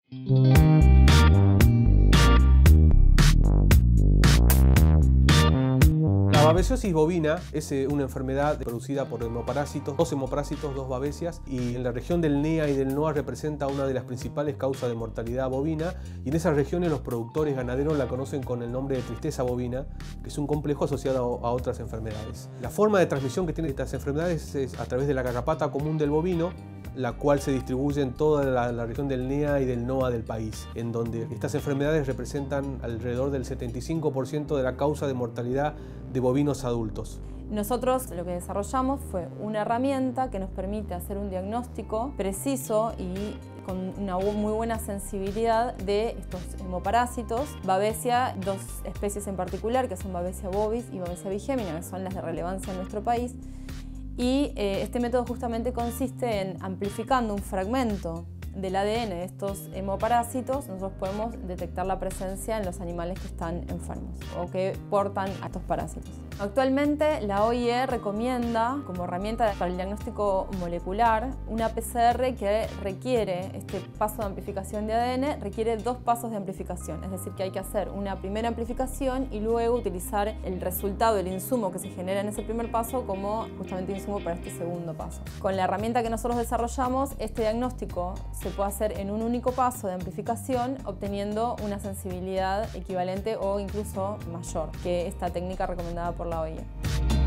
La babesiosis bovina es una enfermedad producida por hemoparásitos, dos hemoparásitos, dos babesias, y en la región del NEA y del NOA representa una de las principales causas de mortalidad bovina, y en esas regiones los productores ganaderos la conocen con el nombre de tristeza bovina, que es un complejo asociado a otras enfermedades. La forma de transmisión que tienen estas enfermedades es a través de la garrapata común del bovino, la cual se distribuye en toda la región del NEA y del NOA del país, en donde estas enfermedades representan alrededor del 75% de la causa de mortalidad de bovinos adultos. Nosotros lo que desarrollamos fue una herramienta que nos permite hacer un diagnóstico preciso y con una muy buena sensibilidad de estos hemoparásitos. Babesia, dos especies en particular, que son Babesia bovis y Babesia bigémina, que son las de relevancia en nuestro país. Y este método justamente consiste en amplificando un fragmento del ADN de estos hemoparásitos, nosotros podemos detectar la presencia en los animales que están enfermos o que portan a estos parásitos. Actualmente la OIE recomienda como herramienta para el diagnóstico molecular una PCR que requiere, este paso de amplificación de ADN requiere dos pasos de amplificación, es decir que hay que hacer una primera amplificación y luego utilizar el resultado, el insumo que se genera en ese primer paso como justamente insumo para este segundo paso. Con la herramienta que nosotros desarrollamos, este diagnóstico se puede hacer en un único paso de amplificación obteniendo una sensibilidad equivalente o incluso mayor que esta técnica recomendada por la OIE.